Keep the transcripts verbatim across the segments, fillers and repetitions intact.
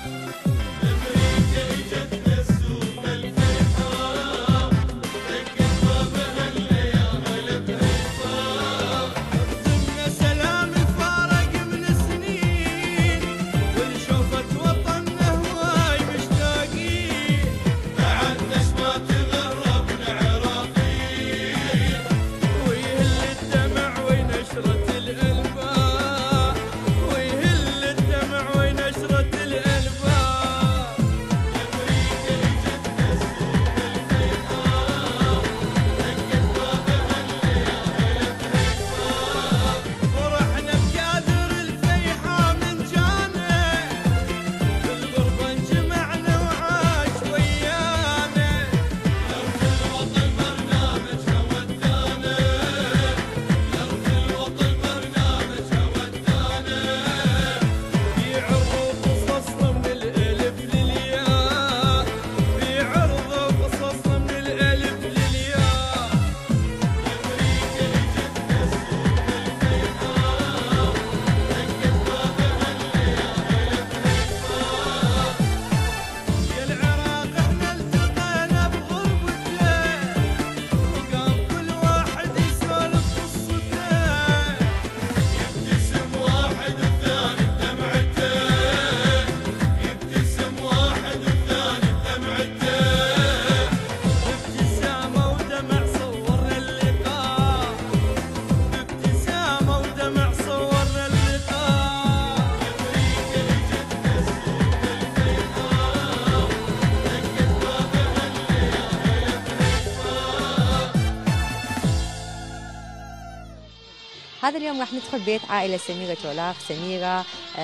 هذا اليوم راح ندخل بيت عائلة سميرة شولاخ. سميرة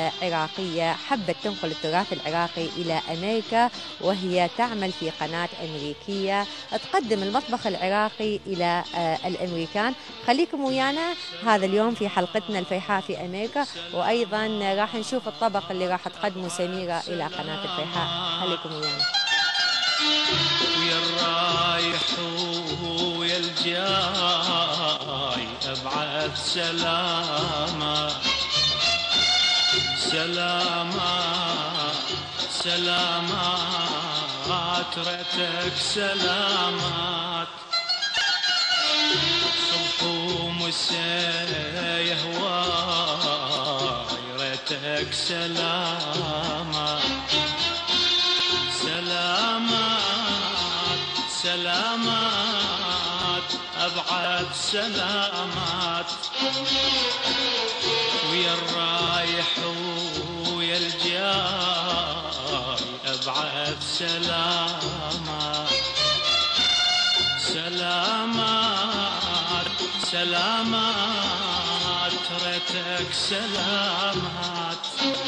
عراقية حبت تنقل التراث العراقي إلى أمريكا، وهي تعمل في قناة أمريكية تقدم المطبخ العراقي إلى الأمريكان. خليكم ويانا هذا اليوم في حلقتنا الفيحاء في أمريكا، وأيضا راح نشوف الطبق اللي راح تقدمه سميرة إلى قناة الفيحاء. خليكم ويانا. ويا الرايح ويا الجاي أبعث سلامة سلامات سلامات ريتك سلامات صبح ومساء يهواي ريتك سلامات سلامات سلامات أبعد سلامات ويا الرايح ويا الجاي أبعد سلامات سلامات سلامات ريتك سلامات.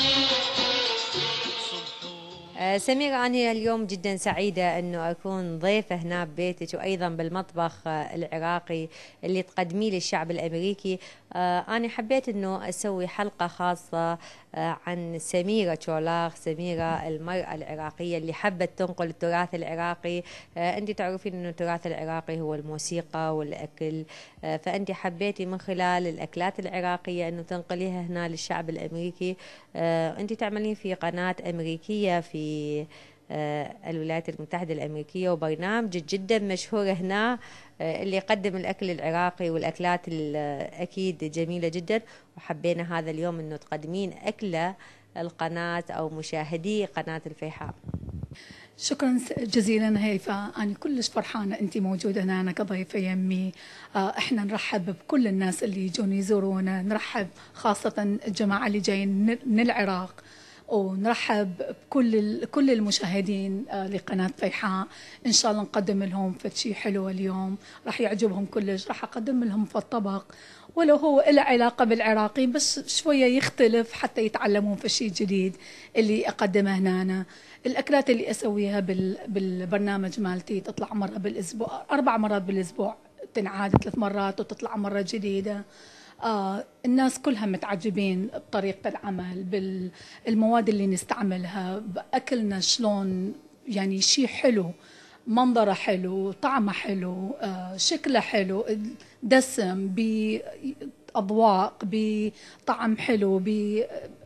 سميرة، أنا اليوم جدا سعيدة أنه أكون ضيفة هنا ببيتك وأيضا بالمطبخ العراقي اللي تقدميه للشعب الأمريكي. أنا حبيت أنه أسوي حلقة خاصة عن سميرة شولاخ، سميرة المرأة العراقية اللي حبت تنقل التراث العراقي. أنت تعرفين أنه التراث العراقي هو الموسيقى والأكل، فأنت حبيتي من خلال الأكلات العراقية أنه تنقليها هنا للشعب الأمريكي. أنت تعملين في قناة أمريكية في الولايات المتحدة الأمريكية، وبرنامج جدا مشهور هنا اللي يقدم الأكل العراقي والأكلات أكيد جميلة جدا، وحبينا هذا اليوم أنه تقدمين أكلة القناة أو مشاهدي قناة الفيحاء. شكرا جزيلا هيفا، أنا كلش فرحانة أنت موجودة هنا كضيفة يمي. احنا نرحب بكل الناس اللي يجون يزورونا، نرحب خاصة الجماعة اللي جايين من العراق، ونرحب بكل كل المشاهدين لقناة فيحاء. إن شاء الله نقدم لهم فشي حلو اليوم راح يعجبهم كلش. راح أقدم لهم في الطبق ولو هو له علاقة بالعراقي بس شوية يختلف حتى يتعلمون فشي جديد اللي أقدمه هنا. الأكلات اللي أسويها بالبرنامج مالتي تطلع مرة بالأسبوع، أربع مرات بالأسبوع، تنعاد ثلاث مرات وتطلع مرة جديدة. آه الناس كلها متعجبين بطريقة العمل، بالمواد اللي نستعملها، بأكلنا شلون يعني شيء حلو، منظره حلو، طعمه حلو، آه شكله حلو، دسم، بأضواء، بطعم حلو،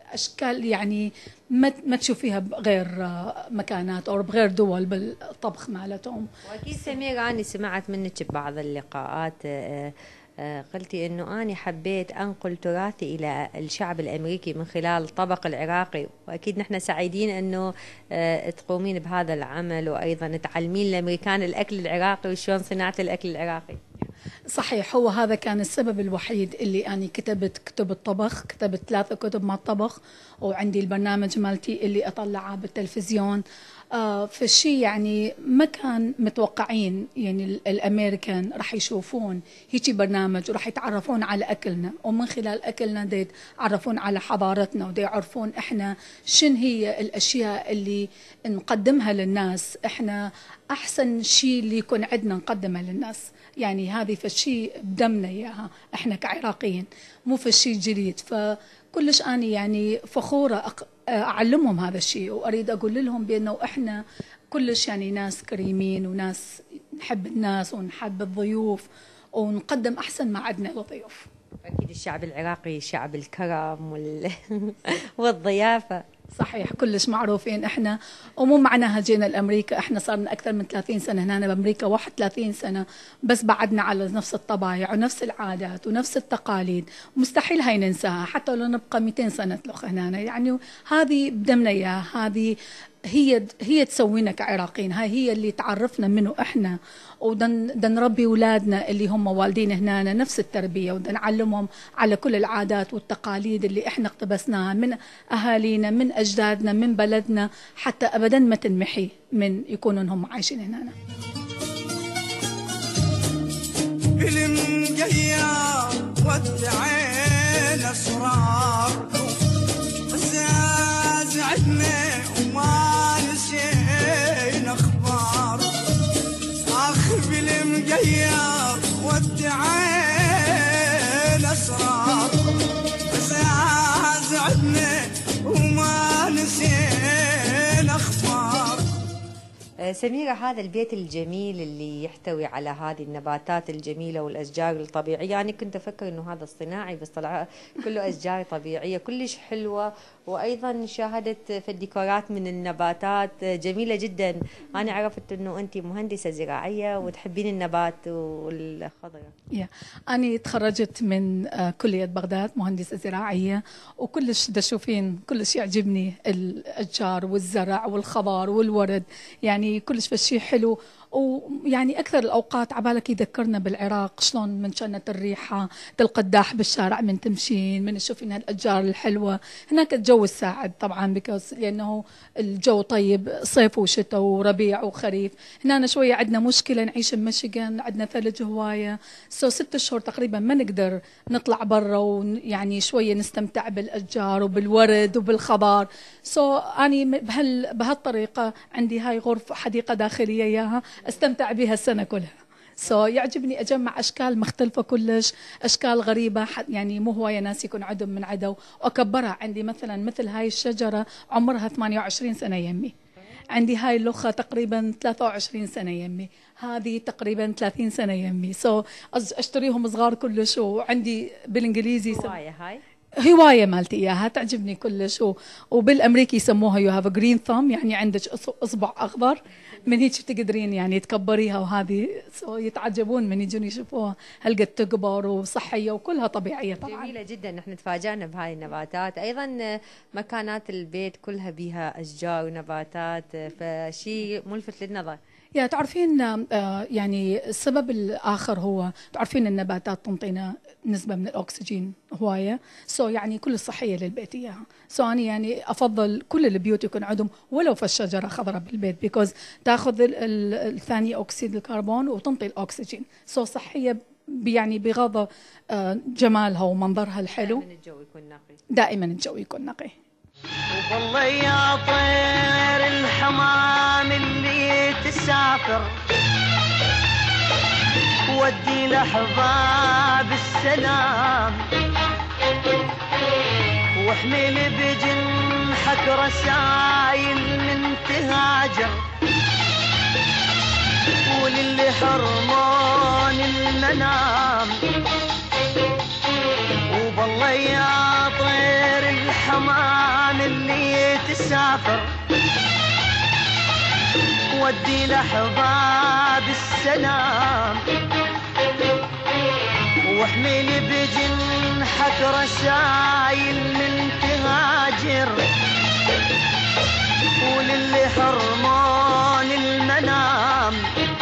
اشكال يعني ما ما تشوفيها بغير مكانات او بغير دول بالطبخ مالتهم. واكيد سميرة اني سمعت منك ببعض اللقاءات قلتي انه اني حبيت انقل تراثي الى الشعب الامريكي من خلال الطبق العراقي، واكيد نحن سعيدين انه تقومين بهذا العمل وايضا تعلمين الامريكان الاكل العراقي وشلون صناعه الاكل العراقي. صحيح، هو هذا كان السبب الوحيد اللي أنا كتبت كتب الطبخ، كتبت ثلاثة كتب مع الطبخ، وعندي البرنامج مالتي اللي أطلعه بالتلفزيون. آه فالشي يعني ما كان متوقعين يعني الأمريكان رح يشوفون هيجي برنامج ورح يتعرفون على أكلنا، ومن خلال أكلنا دي يتعرفون على حضارتنا ودي يعرفون إحنا شن هي الأشياء اللي نقدمها للناس. إحنا أحسن شيء اللي يكون عندنا نقدمه للناس، يعني هذه فالشي بدمنا إياها إحنا كعراقيين، مو فالشي جديد. فكلش أنا يعني فخورة أعلمهم هذا الشيء، وأريد أقول لهم بأنه إحنا كلش يعني ناس كريمين وناس نحب الناس ونحب الضيوف ونقدم أحسن ما عندنا للضيوف. أكيد الشعب العراقي شعب الكرم وال... والضيافة. صحيح، كلش معروفين احنا، ومو معناها جينا لامريكا، احنا صارنا اكثر من ثلاثين سنه هنا بامريكا، واحد وثلاثين سنه، بس بعدنا على نفس الطبايع ونفس العادات ونفس التقاليد، مستحيل هاي ننساها حتى لو نبقى مئتين سنه تلخ هنا. يعني هذه بدمنا اياها، هذه هي هي تسوينا كعراقيين، هاي هي اللي تعرفنا منه احنا، ودن نربي اولادنا اللي هم والدين هنا نفس التربيه، ودن نعلمهم على كل العادات والتقاليد اللي احنا اقتبسناها من اهالينا من اجدادنا من بلدنا، حتى ابدا ما تنمحي من يكونوا هم عايشين هنا. بالمقيا والعين اسرار زعجنا وما نسينا اخبار، اخ بالمقيا والعين اسرار زعجنا وما نسينا اخبار. سميرة، هذا البيت الجميل اللي يحتوي على هذه النباتات الجميلة والأشجار الطبيعية، يعني كنت أفكر إنه هذا الصناعي بس طلع كله أشجار طبيعية كلش حلوة، وأيضا شاهدت في الديكورات من النباتات جميلة جدا. أنا عرفت إنه أنت مهندسة زراعية وتحبين النبات والخضرة. yeah. أنا تخرجت من كلية بغداد مهندسة زراعية، وكلش تشوفين كلش يعجبني الأشجار والزرع والخضار والورد، يعني كلش فشي حلو. ويعني أكثر الأوقات عبالك يذكرنا بالعراق شلون من كانت الريحة القداح بالشارع من تمشين من تشوفين هالأشجار الحلوة. هناك الجو الساعد طبعا بكوز لأنه الجو طيب صيف وشتاء وربيع وخريف. هنا شوية عندنا مشكلة نعيش بمشيغان، عندنا ثلج هواية، سو ست شهور تقريبا ما نقدر نطلع برا ويعني شوية نستمتع بالأشجار وبالورد وبالخضار. سو أني بهال بهالطريقة عندي هاي غرفة حديقة داخلية إياها استمتع بها السنة كلها. سو so, يعجبني أجمع أشكال مختلفة كلش، أشكال غريبة يعني مو هواية ناس يكون عندهم من عدو، وأكبرها. عندي مثلا مثل هاي الشجرة عمرها ثمانية وعشرين سنة يمي، عندي هاي اللخة تقريبا ثلاثة وعشرين سنة يمي، هذه تقريبا ثلاثين سنة يمي. سو so, أشتريهم صغار كلش، وعندي بالإنجليزي هواية هاي هواية مالتي إياها تعجبني كلش، وبالأمريكي يسموها يو هاف ا جرين ثامب، يعني عندك إصبع أخضر، من هيك تقدرين يعني تكبريها، وهذه يتعجبون من يجون يشوفوها هلقد تكبر وصحية وكلها طبيعية. طبعا جميلة جدا، نحن تفاجأنا بهاي النباتات. أيضا مكانات البيت كلها بيها أشجار ونباتات، فشيء ملفت للنظر. يا تعرفين يعني السبب الآخر هو تعرفين النباتات تنطينا نسبة من الأكسجين هواية، سو يعني كل صحية للبيت إياها. سو أنا يعني أفضل كل البيوت يكون عندهم ولو في الشجرة خضراء بالبيت، بيكوز تأخذ الثاني أكسيد الكربون وتنطي الأكسجين، سو صحية يعني بغض جمالها ومنظرها الحلو. دائما الجو يكون نقي، دائما الجو يكون نقي. والله يا طير الحمام اللي تسافر ودي لأحباب السلام، واحمل بجنحك رسايل من تهاجر، وللي حرمان المنام. وبالله يا طير الحمام ودي لأحباب السلام، واحملي بجنحك رسايل من تهاجر، وللي حرمان المنام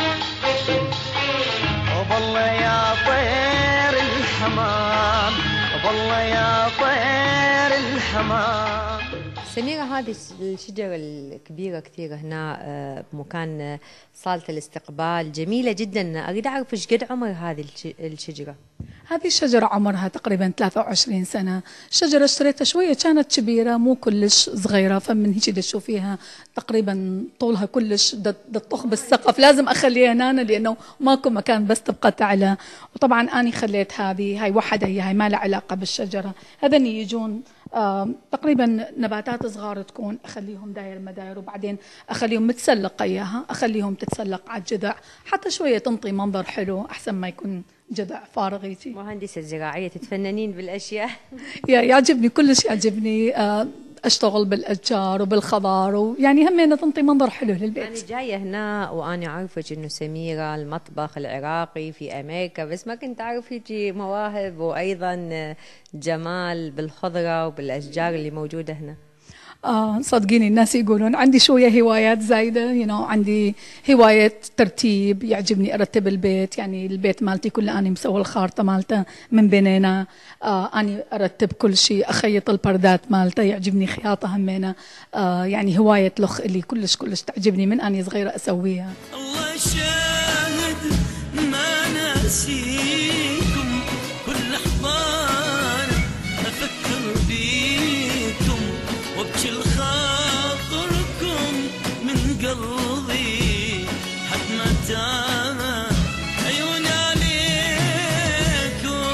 والله يا طير الحمام، والله يا طير الحمام. سميرة، هذه الشجرة الكبيرة كثير هنا آه، بمكان آه، صالة الاستقبال جميلة جدا. أريد أعرف إيش قد عمر هذه الش- الشجرة؟ هذه الشجرة عمرها تقريبا ثلاثة وعشرين سنة. شجرة اشتريتها شوية كانت كبيرة مو كلش صغيرة، فمن هيك تشوفيها تقريبا طولها كلش تطخ بالسقف، لازم أخليها هنا لأنه ماكو مكان بس تبقى تعلى. وطبعا أنا خليت هذه هاي وحدة، هي هاي ما لها علاقة بالشجرة. هذن يجون آه تقريبا نباتات صغار تكون، أخليهم داير مداير وبعدين أخليهم متسلقة إياها، أخليهم تتسلق على الجذع حتى شوية تنطي منظر حلو أحسن ما يكون جذع فارغ يجي. مهندسة زراعية تتفننين بالأشياء. يا يعجبني كلش، يعجبني آه أشتغل بالأشجار وبالخضار، ويعني همينة تنطي منظر حلو للبيت. أنا جاية هنا وأنا عارفة إنه سميرة المطبخ العراقي في أمريكا، بس ما كنت أعرف هيجي مواهب وأيضا جمال بالخضرة وبالأشجار اللي موجودة هنا. آه صدقيني الناس يقولون عندي شوية هوايات زايدة، you know عندي هواية ترتيب، يعجبني أرتب البيت. يعني البيت مالتي كله أنا مسوي الخارطة مالته من بيننا، آه أنا أرتب كل شيء، أخيط البردات مالته، يعجبني خياطة همينة. آه يعني هواية لخ اللي كلش كلش تعجبني من أنا صغيرة أسويها. الله شاهد ما ناسيكم، كل أحضان أفكر بيكم وابكي لخاطركم من قلبي حد ما تاه عيوني عليكم.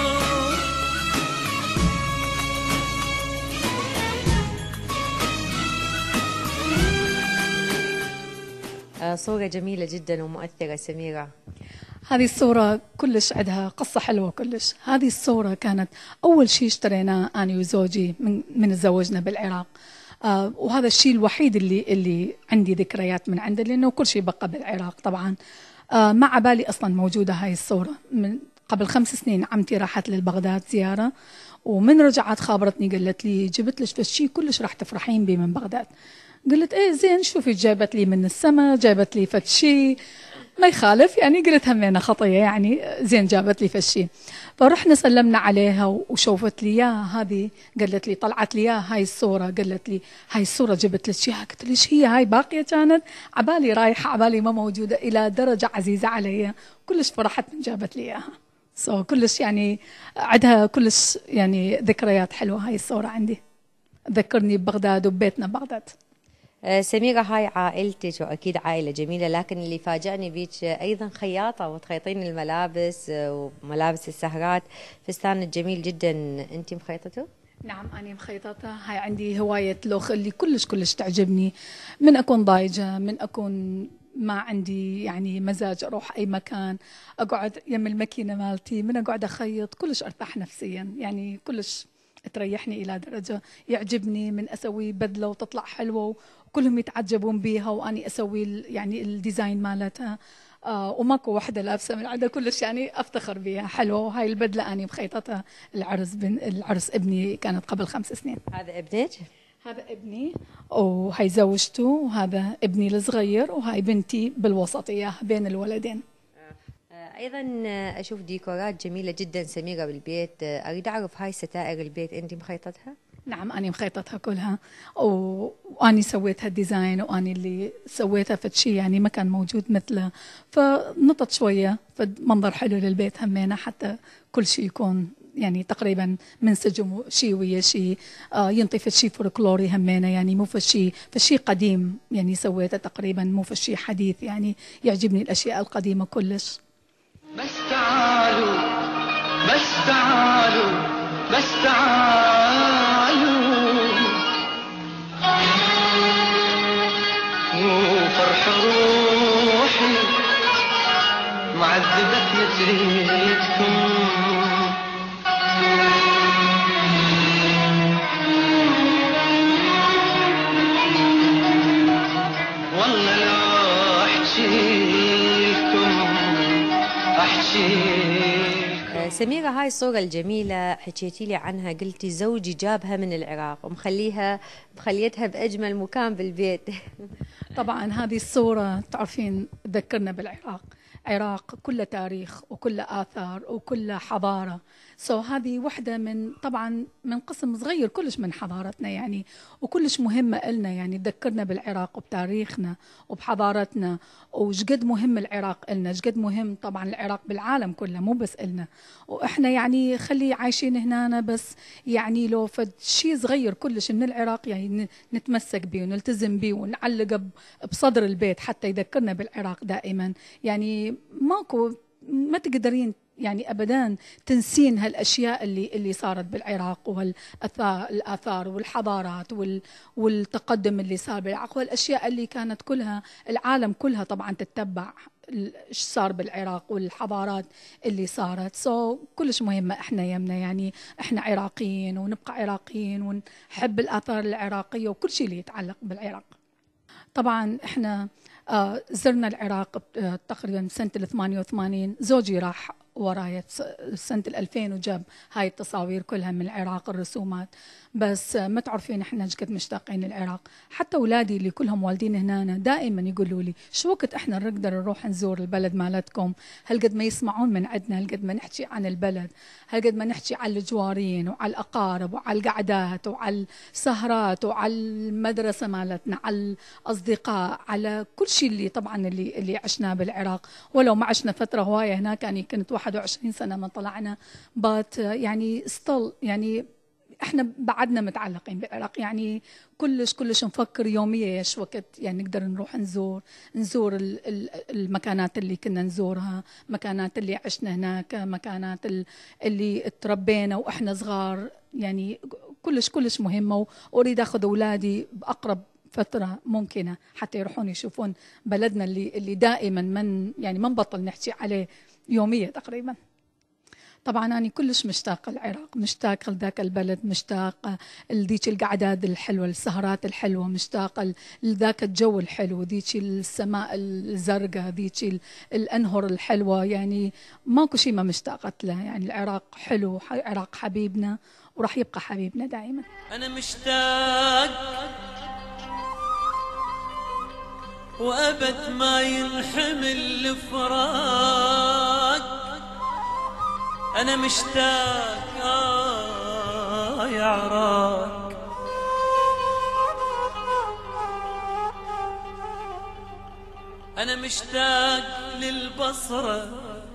آه، صورة جميلة جدا ومؤثرة سميرة. هذه الصورة كلش عندها قصة حلوة كلش. هذه الصورة كانت أول شيء اشتريناه أنا وزوجي من من تزوجنا بالعراق. آه وهذا الشيء الوحيد اللي اللي عندي ذكريات من عنده، لأنه كل شيء بقى بالعراق طبعا. آه ما عبالي أصلا موجودة هاي الصورة. من قبل خمس سنين عمتي راحت لبغداد زيارة، ومن رجعت خابرتني قالت لي جبت لك شيء كلش راح تفرحين بيه من بغداد. قلت ايه زين، شوفي جايبت لي من السماء، جايبت لي فد شيء ما يخالف، يعني قلت همينة خطية، يعني زين جابت لي فشي. فرحنا سلمنا عليها وشوفت لي اياها هذه، قالت لي طلعت لي اياها هاي الصورة، قالت لي هاي الصورة جبت لك اياها. قلت ليش هي هاي باقية كانت عبالي رايحة، عبالي ما موجودة، إلى درجة عزيزة علي. كلش فرحت من جابت لي اياها. سو so, كلش يعني عندها كلش يعني ذكريات حلوة هاي الصورة عندي، ذكرني ببغداد وبيتنا ببغداد. آه، سميرة، هاي عائلتك وأكيد عائلة جميلة، لكن اللي فاجأني بيك أيضا خياطة وتخيطين الملابس آه، وملابس السهرات. فستان جميل جدا، أنت مخيطته؟ نعم أنا مخيطتها. هاي عندي هواية لوخ اللي كلش كلش تعجبني. من أكون ضايجة، من أكون ما عندي يعني مزاج أروح أي مكان، أقعد يم الماكينة مالتي، من أقعد أخيط كلش أرتاح نفسيا، يعني كلش تريحني إلى درجة يعجبني من أسوي بدلة وتطلع حلوة وكلهم يتعجبون بيها، وأني أسوي يعني الديزاين مالتها. آه وماكو وحدة لابسة من عندها، كلش يعني أفتخر بيها حلوة. وهاي البدلة أنا مخيطتها العرس بن العرس ابني، كانت قبل خمس سنين. هذا ابنك؟ هذا ابني، وهاي زوجته، وهذا ابني الصغير، وهاي بنتي بالوسط إياها بين الولدين. أيضا أشوف ديكورات جميلة جدا سميرة بالبيت. أريد أعرف هاي ستائر البيت أنت مخيطتها؟ نعم أنا مخيطتها كلها، و... وأني سويتها الديزاين، وأني اللي سويتها فد شيء يعني ما كان موجود مثله، فنطت شوية فد منظر حلو للبيت همينة، حتى كل شيء يكون يعني تقريبا منسجم شيء ويا شيء. آه ينطي فد شيء فولكلوري همينة، يعني مو فد شيء فد شيء قديم يعني سويته تقريبا، مو فد شيء حديث. يعني يعجبني الأشياء القديمة كلش. بس تعالوا بس تعالوا بس تعالوا وفرح روحي معذبتني تريدكم، والله لو احكي ناسيكم. سميرة، هاي الصورة الجميلة حكيتي لي عنها، قلتي زوجي جابها من العراق ومخليها مخليتها بأجمل مكان بالبيت. طبعا هذه الصورة تعرفين تذكرنا بالعراق، عراق كله تاريخ وكله آثار وكله حضارة. سو so هذه وحدة من طبعا من قسم صغير كلش من حضارتنا يعني، وكلش مهمة إلنا يعني، تذكرنا بالعراق وبتاريخنا وبحضارتنا، وشقد مهم العراق إلنا، شقد مهم طبعا العراق بالعالم كله مو بس إلنا. وإحنا يعني خلي عايشين هنا بس يعني لو فد شيء صغير كلش من العراق يعني نتمسك به ونلتزم به ونعلقه بصدر البيت حتى يذكرنا بالعراق دائما. يعني ماكو ما تقدرين يعني ابدا تنسين هالاشياء اللي اللي صارت بالعراق، والآثار والحضارات والتقدم اللي صار بالعراق، والاشياء اللي كانت كلها العالم كلها طبعا تتبع ايش صار بالعراق والحضارات اللي صارت. سو so كلش مهمه احنا يمنا يعني، احنا عراقيين ونبقى عراقيين ونحب الاثار العراقيه وكل شيء اللي يتعلق بالعراق. طبعا احنا آه زرنا العراق آه تقريبا سنة ثمانية وثمانين، زوجي راح ورايا سنة الألفين وجاب هاي التصاوير كلها من العراق، الرسومات. بس آه ما تعرفين احنا قد مشتاقين للعراق. حتى اولادي اللي كلهم والدين هنا دائما يقولوا لي شو وقت احنا نقدر نروح نزور البلد مالتكم، هل قد ما يسمعون من عندنا، هل قد ما نحكي عن البلد، هل قد ما نحكي عن الجوارين وعلى الاقارب وعلى القعدات وعلى السهرات وعلى المدرسه مالتنا، على الاصدقاء، على كل شيء اللي طبعا اللي اللي عشناه بالعراق. ولو ما عشنا فتره هوايه هناك يعني، كنت واحد وعشرين سنه ما طلعنا، بات يعني ستيل يعني احنا بعدنا متعلقين بالعراق يعني، كلش كلش نفكر يوميا ايش وقت يعني نقدر نروح نزور نزور المكانات اللي كنا نزورها، مكانات اللي عشنا هناك، مكانات اللي تربينا واحنا صغار يعني، كلش كلش مهمه. واريد اخذ اولادي باقرب فترة ممكنة حتى يروحون يشوفون بلدنا اللي اللي دائما من يعني ما نبطل نحكي عليه يوميا تقريبا. طبعا أنا كلش مشتاقة العراق، مشتاقة لذاك البلد، مشتاقة لذيك القعدات الحلوة، السهرات الحلوة، مشتاقة لذاك الجو الحلو، ذيك السماء الزرقاء، ذيك الأنهر الحلوة يعني، ماكو شيء ما مشتاقة له يعني. العراق حلو، العراق حبيبنا وراح يبقى حبيبنا دائما. أنا مشتاق وأبد ما ينحمل الفراق، أنا مشتاق آه يا عراق، أنا مشتاق للبصرة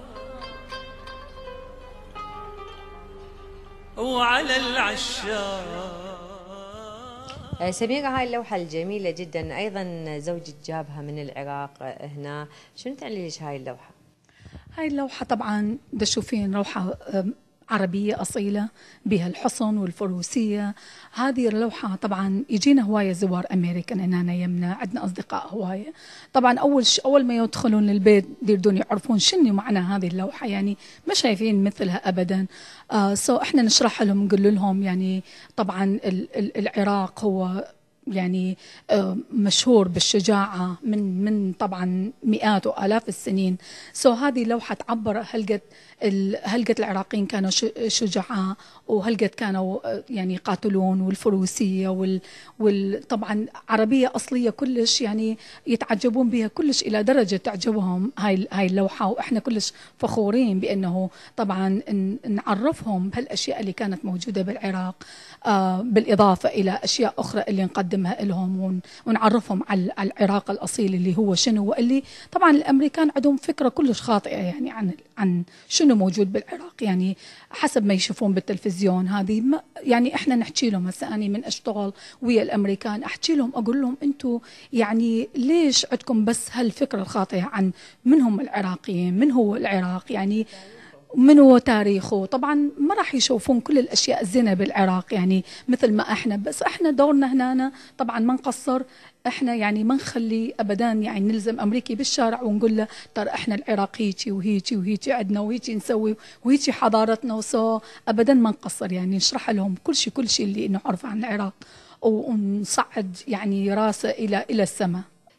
وعلى العشاق. سميرة، هاي اللوحة الجميلة جدا أيضا زوجك جابها من العراق هنا، شنو تعني ليش هاي اللوحة؟ هاي اللوحة طبعا دا تشوفين لوحة عربية أصيلة بها الحصن والفروسية. هذه اللوحة طبعا يجينا هواية زوار أمريكان هنا يمنا، عندنا أصدقاء هواية. طبعا أول ش... أول ما يدخلون للبيت يريدون يعرفون شنو معنى هذه اللوحة يعني، ما شايفين مثلها أبدا. آه سو إحنا نشرح لهم، نقول لهم يعني طبعا ال... ال... العراق هو يعني مشهور بالشجاعة من من طبعا مئات وآلاف السنين. سو هذه لوحة تعبر هل قد العراقيين كانوا شجعاء، وهل قد كانوا يعني يقاتلون، والفروسية وال وطبعا عربية أصلية كلش يعني يتعجبون بها كلش، إلى درجة تعجبهم هاي هاي اللوحة. وإحنا كلش فخورين بأنه طبعا نعرفهم بهالأشياء اللي كانت موجودة بالعراق، آه بالإضافة إلى أشياء أخرى اللي نقدمها لهم، ونعرفهم على العراق الأصيل اللي هو شنو، واللي طبعا الأمريكان عندهم فكرة كلش خاطئة يعني عن عن شنو موجود بالعراق يعني، حسب ما يشوفون بالتلفزيون. هذه يعني احنا نحكي لهم، هسه أنا من أشتغل ويا الأمريكان أحكي لهم، أقول لهم أنتم يعني ليش عندكم بس هالفكرة الخاطئة عن من هم العراقيين، من هو العراق يعني، من هو تاريخه. طبعا ما راح يشوفون كل الأشياء الزينة بالعراق يعني مثل ما احنا، بس احنا دورنا هنا طبعا ما نقصر، احنا يعني ما نخلي ابدا يعني نلزم امريكي بالشارع ونقول له ترى احنا العراق هيجي وهيجي وهيجي عندنا وهيجي نسوي وهيجي حضارتنا، وسو ابدا ما نقصر يعني، نشرح لهم كل شيء كل شيء اللي نعرفه عن العراق ونصعد يعني راسه الى الى السماء.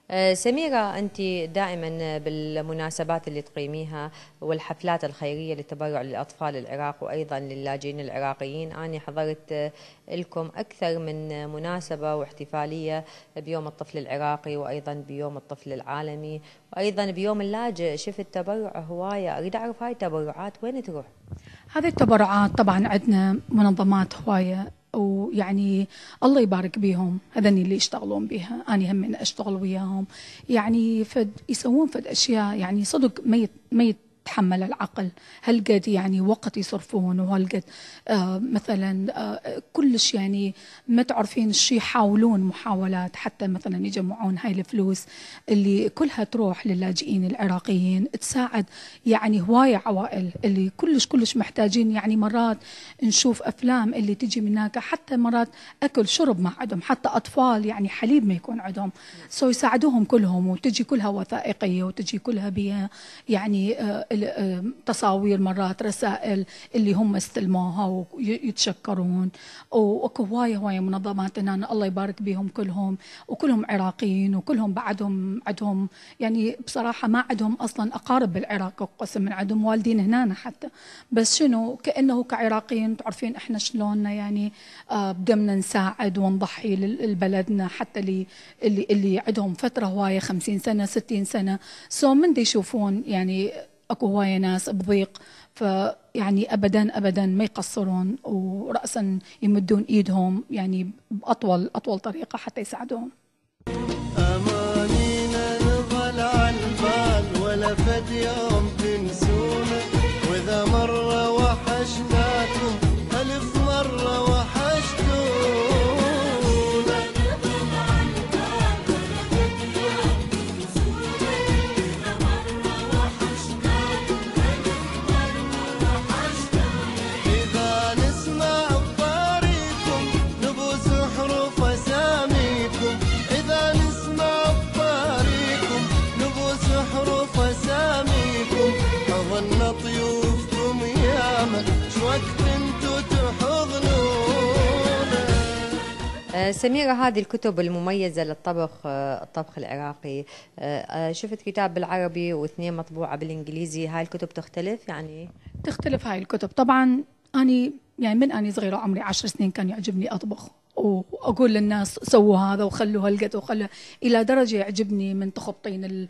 آه، سميرة، أنت دائما بالمناسبات اللي تقيميها والحفلات الخيرية للتبرع للأطفال العراق وأيضا للاجئين العراقيين، أنا حضرت آه، لكم أكثر من مناسبة واحتفالية بيوم الطفل العراقي وأيضا بيوم الطفل العالمي وأيضا بيوم اللاجئ. شفت تبرع هواية، أريد أعرف هاي التبرعات وين تروح؟ هذه التبرعات طبعا عندنا منظمات هواية، ويعني الله يبارك بيهم، هذني اللي يشتغلون بها، أنا هم من أشتغل وياهم. يعني فد يسوون فد أشياء يعني صدق ما ما يتحمل العقل، هالقد يعني وقت يصرفون، وهالقد آه مثلا آه كلش يعني ما تعرفين الشي، يحاولون محاولات حتى مثلا يجمعون هاي الفلوس اللي كلها تروح للاجئين العراقيين، تساعد يعني هواية عوائل اللي كلش كلش محتاجين. يعني مرات نشوف أفلام اللي تجي من هناك، حتى مرات أكل شرب ما عندهم، حتى أطفال يعني حليب ما يكون عندهم، سو يساعدوهم كلهم، وتجي كلها وثائقية وتجي كلها بها يعني آه تصاوير، مرات رسائل اللي هم استلموها ويتشكرون. واكو هوايه هوايه منظمات هنا الله يبارك بهم كلهم، وكلهم عراقيين، وكلهم بعدهم عندهم يعني بصراحه ما عندهم اصلا اقارب بالعراق، قسم من عندهم والدين هنا حتى، بس شنو كانه كعراقيين تعرفين احنا شلوننا يعني آه بدمنا نساعد ونضحي لبلدنا، حتى اللي اللي اللي عندهم فتره هوايه خمسين سنه ستين سنه، سو من دي يشوفون يعني اكو هوايه ناس بضيق، فيعني ابدا ابدا ما يقصرون، وراسا يمدون ايدهم يعني باطول اطول طريقه حتى يساعدوهم. امانينا نظل على البال ولا فد يوم تنسونا، واذا مره وحشناكم الف مره وحشتونا. سميرة، هذه الكتب المميزة للطبخ، الطبخ العراقي، شفت كتاب بالعربي واثنين مطبوعة بالإنجليزي، هاي الكتب تختلف يعني؟ تختلف هاي الكتب طبعا. أني يعني من أني صغيرة عمري عشر سنين كان يعجبني أطبخ، وأقول للناس سووا هذا وخلوا هالقد وخلوا، إلى درجة يعجبني من تخبطين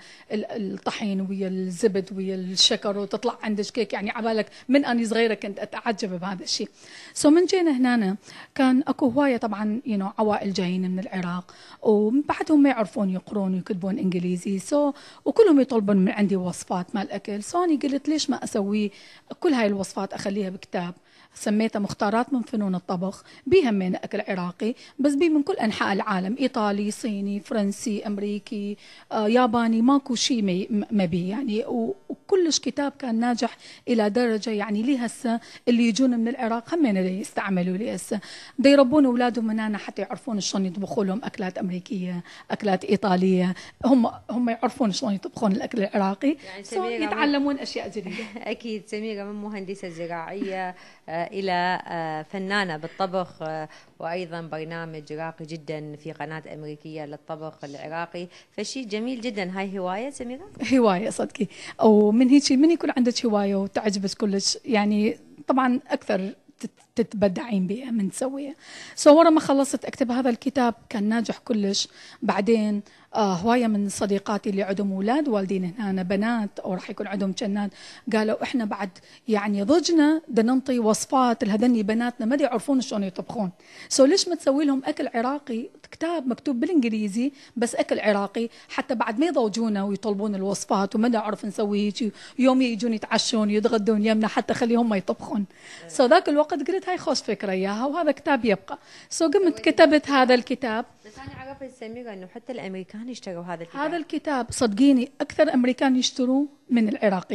الطحين ويا الزبد ويا الشكر وتطلع عندك كيك، يعني عبالك من أني صغيرة كنت أتعجب بهذا الشيء. سو من جينا هنا كان أكو هواية طبعا يو نو عوائل جايين من العراق، وبعدهم ما يعرفون يقرون ويكتبون إنجليزي، سو وكلهم يطلبون من عندي وصفات مال أكل. سو أنا قلت ليش ما أسوي كل هاي الوصفات أخليها بكتاب، سميته مختارات من فنون الطبخ، بيها من أكل عراقي بس بيه من كل أنحاء العالم، إيطالي صيني فرنسي أمريكي آه، ياباني، ماكو شيء ما بيه يعني. وكلش كتاب كان ناجح إلى درجة يعني لي هسه اللي يجون من العراق هم يستعملوا لي هسه، دا يربون أولادهم من هنا حتى يعرفون شلون يطبخوا لهم أكلات أمريكية أكلات إيطالية، هم هم يعرفون شلون يطبخون الأكل العراقي، يعني يتعلمون أشياء جديدة. أكيد سميرة من مهندسة زراعية إلى فنانة بالطبخ، وأيضا برنامج راقي جدا في قناة أمريكية للطبخ العراقي، فشي جميل جدا. هاي هواية سميرة؟ هواية صدقي، ومن هيك من يكون عندك هواية وتعجبك كلش يعني طبعا أكثر تتبدعين بها من تسويها. سو ورا ما خلصت أكتب هذا الكتاب كان ناجح كلش. بعدين آه هواية من صديقاتي اللي عندهم أولاد والدين هنا بنات أو راح يكون عندهم جنات، قالوا إحنا بعد يعني ضجنا بدنا ننطي وصفات لهذني بناتنا ما يعرفون شلون يطبخون، سو ليش ما تسوي لهم أكل عراقي، كتاب مكتوب بالإنجليزي بس أكل عراقي، حتى بعد ما يضوجونا ويطلبون الوصفات وما نعرف نسوي هيك، يوم يجون يتعشون يتغدون يمنا حتى خليهم ما يطبخون. سو ذاك الوقت قلت هاي خوش فكرة إياها وهذا كتاب يبقى، سو قمت كتبت هذا الكتاب. بس أنا عرفت سميرة إنه حتى الأمريكان يشتروا هذا الكتاب. هذا الكتاب صدقيني أكثر أمريكان يشتروه من العراقيين،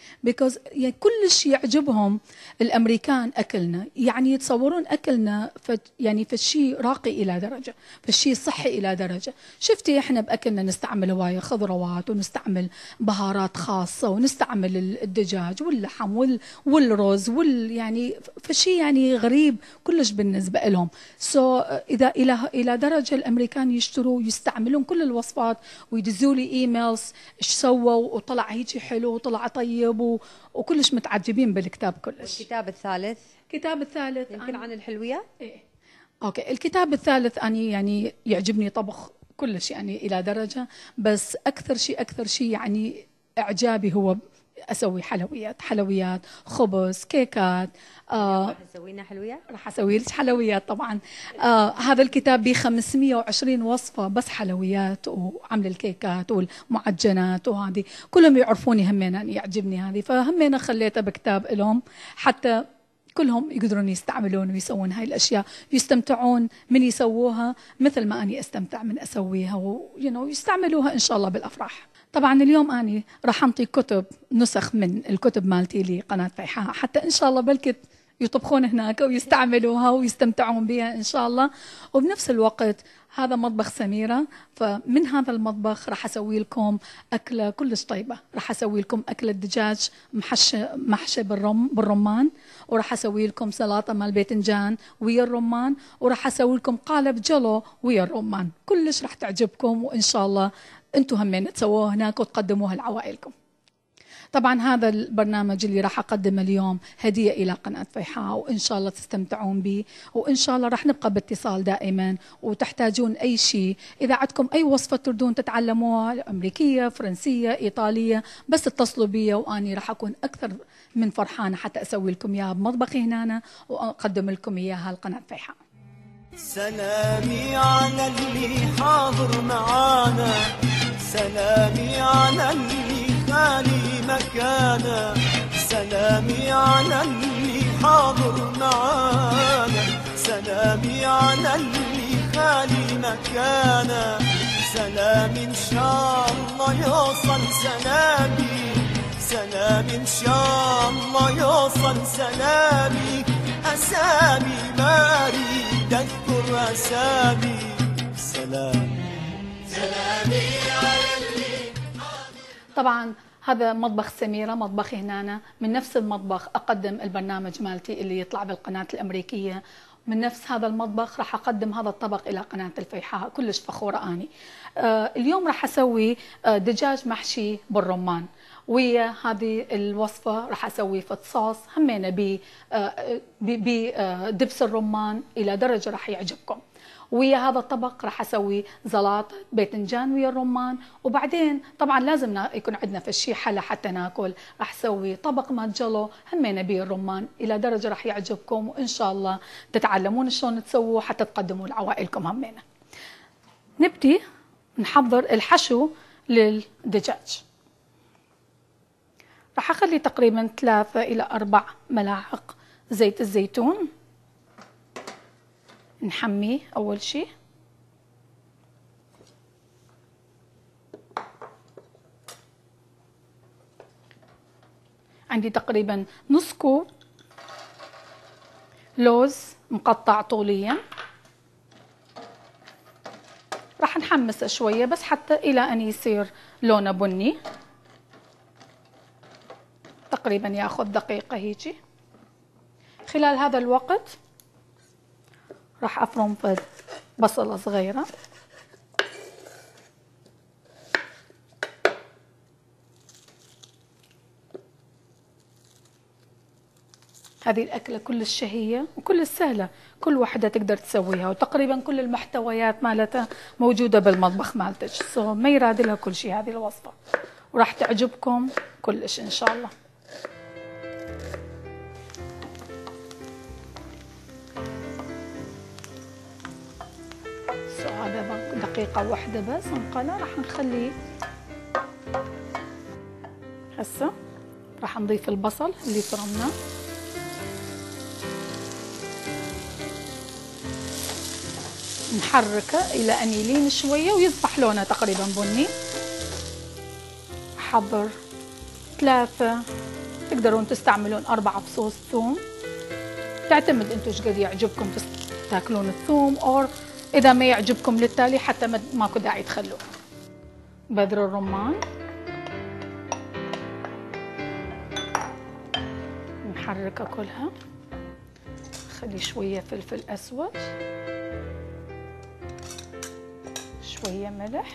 بيكوز يعني كلش يعجبهم الامريكان اكلنا، يعني يتصورون اكلنا يعني فشي راقي الى درجه، فشي صحي الى درجه. شفتي احنا باكلنا نستعمل هوايه خضروات ونستعمل بهارات خاصه ونستعمل الدجاج واللحم وال والرز وال يعني فشي يعني غريب كلش بالنسبه لهم. سو so, اذا الى الى درجه الامريكان يشتروا يستعملون كل الوصفات ويدزوا لي ايميلز ايش سووا وطلع هيجي حلو وطلع طيب وكلش متعجبين بالكتاب كلش. الكتاب الثالث؟ الكتاب الثالث يمكن عن الحلويات؟ ايه اوكي. الكتاب الثالث اني يعني يعجبني طبخ كلش يعني الى درجه، بس اكثر شيء اكثر شيء يعني اعجابي هو اسوي حلويات، حلويات خبز كيكات. آه راح تسوي لنا حلويات؟ راح اسوي لك حلويات طبعا. آه هذا الكتاب ب خمسمية وعشرين وصفه بس حلويات وعمل الكيكات والمعجنات، وهذه كلهم يعرفوني همين يعجبني هذه، فهمين خليته بكتاب لهم حتى كلهم يقدرون يستعملون ويسوون هاي الاشياء، يستمتعون من يسووها مثل ما اني استمتع من اسويها ويستعملوها ان شاء الله بالافراح. طبعا اليوم اني راح انطي كتب نسخ من الكتب مالتي لقناه فيحاء حتى ان شاء الله بلكي يطبخون هناك ويستعملوها ويستمتعون بها ان شاء الله. وبنفس الوقت هذا مطبخ سميرة، فمن هذا المطبخ راح اسوي لكم اكله كلش طيبه. راح اسوي لكم اكله دجاج محشي محشي بالرم بالرمان، وراح اسوي لكم سلطه مال باذنجان ويا الرمان، وراح اسوي لكم قالب جلو ويا الرمان. كلش راح تعجبكم وان شاء الله انتم همين تسووها هناك وتقدموها لعوائلكم. طبعا هذا البرنامج اللي راح اقدمه اليوم هديه الى قناه فيحاء، وان شاء الله تستمتعون به، وان شاء الله راح نبقى باتصال دائما. وتحتاجون اي شيء، اذا عندكم اي وصفه تردون تتعلموها امريكيه فرنسيه ايطاليه، بس اتصلوا بي واني راح اكون اكثر من فرحانه حتى اسوي لكم اياها بمطبخي هنا واقدم لكم اياها لقناه فيحاء. سلامي على اللي حاضر معانا، سلامي على اللي خالي مكانا، سلامي على اللي حاضر معانا، سلامي على اللي خالي مكانا، سلامي ان شاء الله يوصل سلامي، سلامي ان شاء الله يوصل سلامي، اسامي ما اريد اذكر اسامي، سلام سلامي على اللي. طبعا هذا مطبخ سميرة، مطبخي هنا من نفس المطبخ أقدم البرنامج مالتي اللي يطلع بالقناة الأمريكية. من نفس هذا المطبخ راح أقدم هذا الطبق إلى قناة الفيحاء، كلش فخورة أني. آه اليوم راح أسوي آه دجاج محشي بالرمان، ويا هذه الوصفة راح أسوي فت صوص همينة بدبس الرمان إلى درجة راح يعجبكم. ويا هذا الطبق راح اسوي زلاطه باذنجان ويا الرمان، وبعدين طبعا لازم يكون عندنا فشي حلا حتى ناكل. راح اسوي طبق مال جلو همينه بيه الرمان الى درجه راح يعجبكم، وان شاء الله تتعلمون شلون تسووه حتى تقدموا لعوائلكم همينه. نبدي نحضر الحشو للدجاج. راح اخلي تقريبا ثلاثة الى أربع ملاعق زيت الزيتون، نحميه أول شيء. عندي تقريبا نص كوب لوز مقطع طوليا، راح نحمسه شوية بس حتى إلى أن يصير لونه بني، تقريبا ياخذ دقيقة هيجي. خلال هذا الوقت راح افرم بصلة صغيرة، هذه الأكلة كل الشهية وكل السهلة، كل واحدة تقدر تسويها، وتقريبا كل المحتويات مالتها موجودة بالمطبخ مالتك، سو ما يراد لها كل شيء هذه الوصفة، وراح تعجبكم كلش إن شاء الله. هذا دقيقة واحدة بس انقلى، راح نخليه. هسه راح نضيف البصل اللي فرمناه، نحركه إلى أن يلين شوية ويصبح لونه تقريبا بني. أحضر ثلاثة تقدرون تستعملون أربعة فصوص ثوم، تعتمد انتم ايش قد يعجبكم تاكلون الثوم، او اذا ما يعجبكم للتالي حتى ماكو داعي تخلوه. بذر الرمان، نحركها كلها، خلي شويه فلفل اسود، شويه ملح،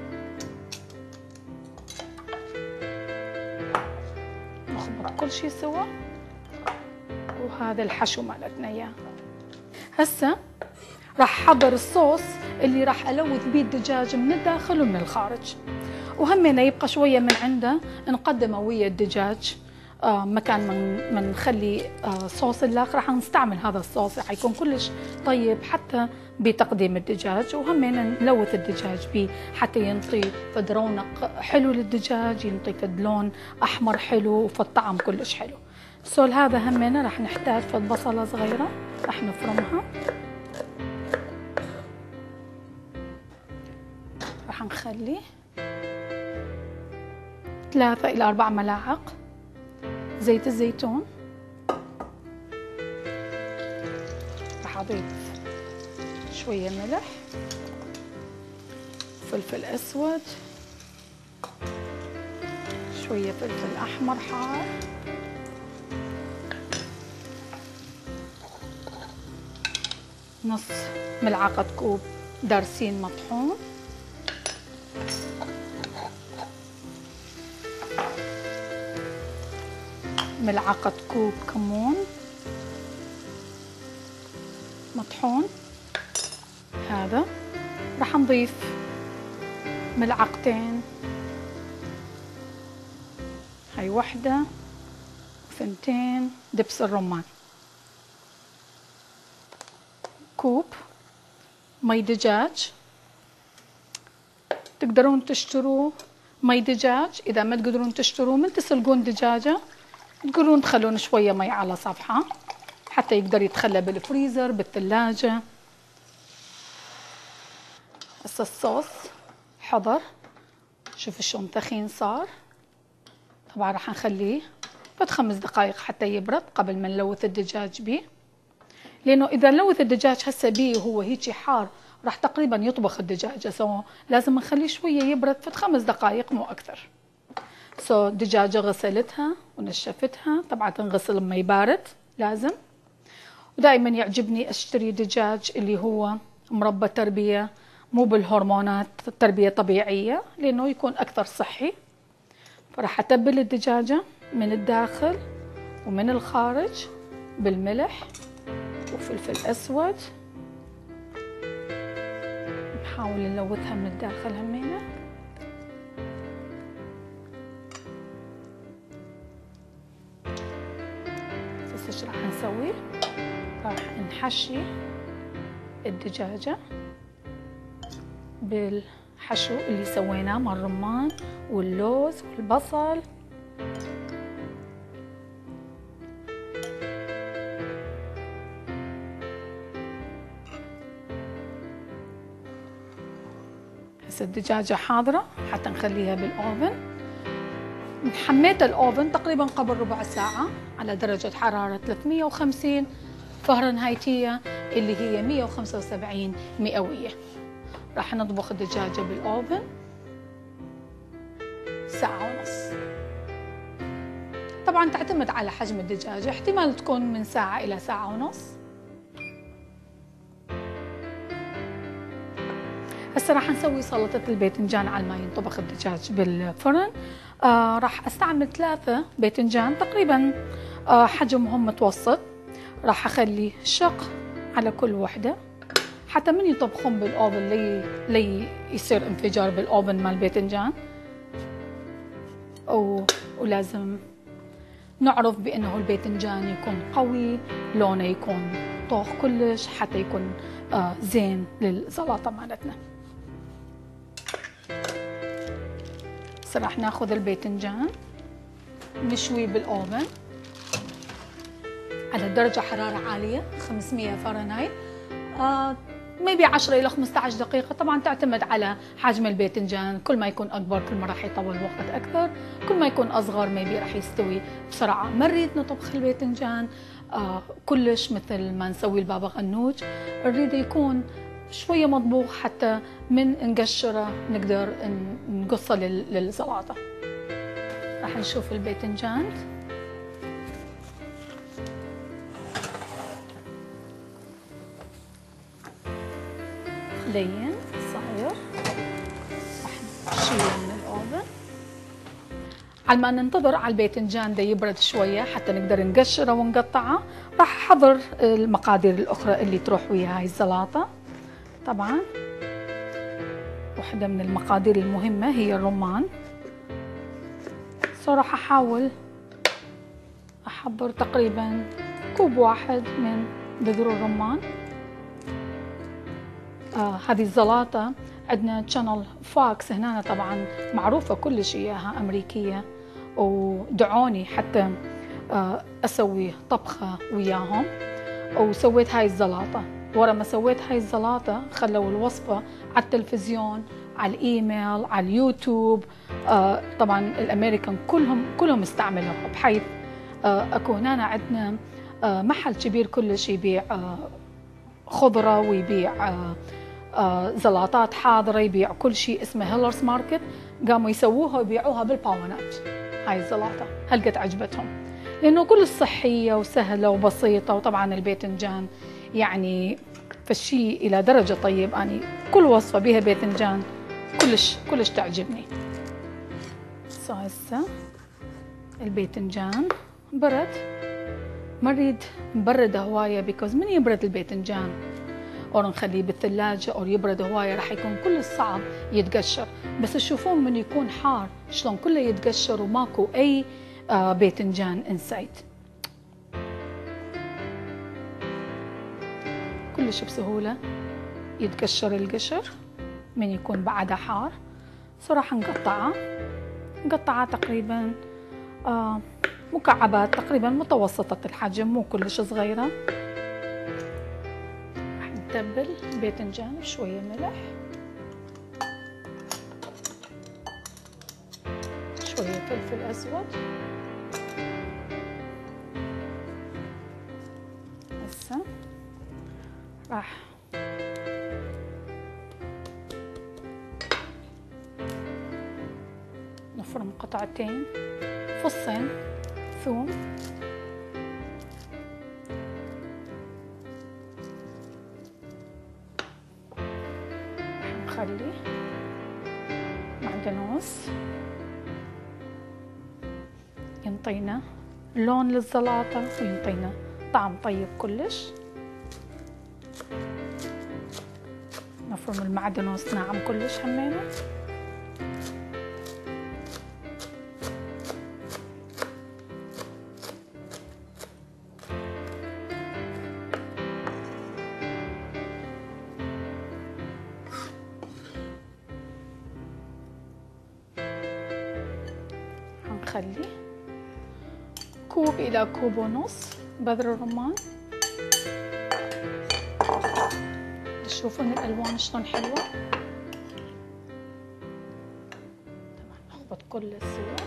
نخلط كل شيء سوا، وهذا الحشو مالتنا اياه. هسه راح احضر الصوص اللي راح الوث بيه الدجاج من الداخل ومن الخارج، وهمنا يبقى شويه من عنده نقدمه ويا الدجاج. آه مكان من من نخلي آه صوص اللاخ راح نستعمل هذا الصوص، راح يكون كلش طيب حتى بتقديم الدجاج، وهمنا نلوث الدجاج به حتى ينطي فد رونق حلو للدجاج، ينطي فد لون احمر حلو وفالطعم كلش حلو. سول هذا همنا راح نحتاج فد بصله صغيره راح نفرمها، راح نخلي ثلاثة إلى أربع ملاعق زيت الزيتون، راح أضيف شوية ملح، فلفل أسود، شوية فلفل أحمر حار، نص ملعقة كوب دارسين مطحون، ملعقة كوب كمون مطحون. هذا راح نضيف ملعقتين، هاي وحدة وثنتين دبس الرمان، كوب مي دجاج، تقدرون تشتروا مي دجاج، إذا ما تقدرون تشتروا من تسلقون دجاجة تقولون تخلون شوية مي على صفحة حتى يقدر يتخلى بالفريزر بالثلاجة. هسه الصوص حضر، شوف شلون ثخين صار. طبعا راح نخليه فد خمس دقائق حتى يبرد قبل ما نلوث الدجاج بيه، لأنه إذا نلوث الدجاج هسه بيه وهو هيجي حار راح تقريبا يطبخ الدجاجة، سو لازم نخليه شوية يبرد فد خمس دقائق مو أكثر. سو دجاجة غسلتها ونشفتها، طبعا تنغسل بمي بارد لازم. ودائما يعجبني اشتري دجاج اللي هو مربى تربية مو بالهرمونات، تربية طبيعية، لأنه يكون أكثر صحي. فراح أتبل الدجاجة من الداخل ومن الخارج بالملح وفلفل أسود، نحاول نلوثها من الداخل همينة. ايش راح نسوي؟ راح نحشي الدجاجة بالحشو اللي سويناه مع الرمان واللوز والبصل. هسه الدجاجة حاضرة حتى نخليها بالأوفن. حميت الأوفن تقريبا قبل ربع ساعة على درجة حرارة ثلاثمية وخمسين فهرنهايتية اللي هي مية وخمسة وسبعين مئوية. راح نطبخ الدجاجة بالأوفن ساعة ونص. طبعا تعتمد على حجم الدجاجة، احتمال تكون من ساعة إلى ساعة ونص. هسه راح نسوي سلطة الباذنجان على ما ينطبخ الدجاج بالفرن. آه راح استعمل ثلاثة باذنجان تقريبا آه حجمهم متوسط، راح اخلي شق على كل وحدة حتى من يطبخون بالاوفن لي, لي يصير انفجار بالاوفن مال الباذنجان. ولازم نعرف بانه الباذنجان يكون قوي، لونه يكون طوخ كلش حتى يكون آه زين للسلطة مالتنا. هسه راح ناخذ الباذنجان نشويه بالاوفن على درجة حرارة عالية خمسمية فahrenheit آه ميبي عشرة إلى خمسة عشر دقيقة. طبعا تعتمد على حجم الباذنجان، كل ما يكون أكبر كل ما راح يطول وقت أكثر، كل ما يكون أصغر ميبي راح يستوي بسرعة. ما نريد نطبخ الباذنجان آه كلش مثل ما نسوي البابا غنوج، نريد يكون شوية مطبوخ حتى من نقشره نقدر نقصه للسلطة. راح نشوف الباذنجان لين صاير، راح نشيله من الأوفن على ما ننتظر على الباذنجان ده يبرد شوية حتى نقدر نقشره ونقطعه. راح أحضر المقادير الأخرى اللي تروح ويا هاي السلطة. طبعا واحدة من المقادير المهمة هي الرمان، سو راح أحاول أحضر تقريبا كوب واحد من بذور الرمان. آه هذه الزلاطة عندنا تشانل فوكس هنا طبعا معروفة كلش إياها أمريكية، ودعوني حتى آه أسوي طبخة وياهم، وسويت هاي الزلاطة. ورا ما سويت هاي الزلاطة خلوا الوصفة على التلفزيون، على الإيميل، على اليوتيوب. آه طبعا الأمريكان كلهم كلهم استعملوها، بحيث آه أكو هنا عندنا آه محل كبير كلش يبيع آه خضرة ويبيع آه آه زلاطات حاضرة، يبيع كل شيء اسمه هيلرز ماركت. قاموا يسووها ويبيعوها بالباونات. هاي الزلاطة هل قد عجبتهم، لأنه كل صحية وسهلة وبسيطة. وطبعا الباذنجان يعني فالشي إلى درجة طيب، أني كل وصفة بها باذنجان كلش كلش تعجبني. سو هسه الباذنجان برد، ما نريد نبرده هواية بيكوز من يبرد الباذنجان أو نخليه بالثلاجة أو يبرد هواية راح يكون كل صعب يتقشر. بس تشوفون من يكون حار شلون كله يتقشر وماكو أي آه باذنجان انسايد، كلش بسهولة يتقشر القشر من يكون بعدها حار. سو راح نقطعه نقطعه تقريبا آه مكعبات تقريبا متوسطة الحجم، مو كلش صغيرة. راح نتبل الباذنجان بشوية ملح، شوية فلفل أسود، هسه راح نفرم قطعتين فصين ثوم، راح نخلي معدنوس ينطينا لون للزلاطة وينطينا طعم طيب كلش. نفرم المعدنوس ناعم كلش همينه. هنخلي كوب إلى كوب ونص بذر الرمان. تشوفون الألوان شلون حلوة. طبعا نخبط كل السوا.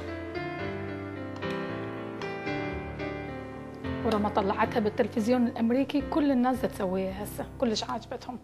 ورا ما طلعتها بالتلفزيون الأمريكي كل الناس تسويها هسه، كلش عاجبتهم.